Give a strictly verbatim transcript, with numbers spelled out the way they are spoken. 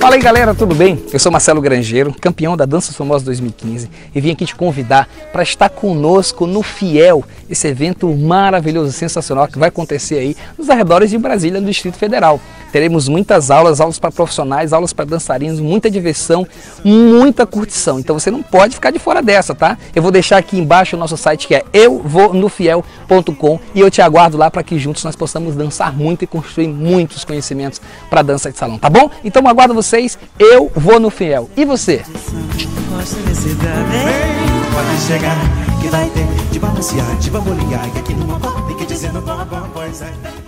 Fala aí galera, tudo bem? Eu sou Marcelo Grangeiro, campeão da Dança Famosa dois mil e quinze e vim aqui te convidar para estar conosco no Fiel, esse evento maravilhoso, sensacional que vai acontecer aí nos arredores de Brasília, no Distrito Federal. Teremos muitas aulas, aulas para profissionais, aulas para dançarinos, muita diversão, muita curtição. Então você não pode ficar de fora dessa, tá? Eu vou deixar aqui embaixo o nosso site que é eu vou no fiel ponto com e eu te aguardo lá para que juntos nós possamos dançar muito e construir muitos conhecimentos para dança de salão, tá bom? Então eu aguardo vocês, eu vou no Fiel. E você? Pode chegar, que vai ter de balancear, de bambolear, que aqui no mambo tem que dizer no bom, bom, pois é.